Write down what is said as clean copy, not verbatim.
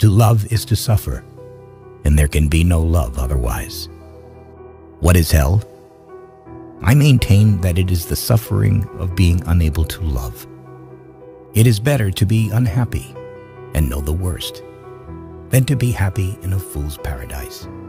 To love is to suffer, and there can be no love otherwise. What is hell? I maintain that it is the suffering of being unable to love. It is better to be unhappy and know the worst than to be happy in a fool's paradise.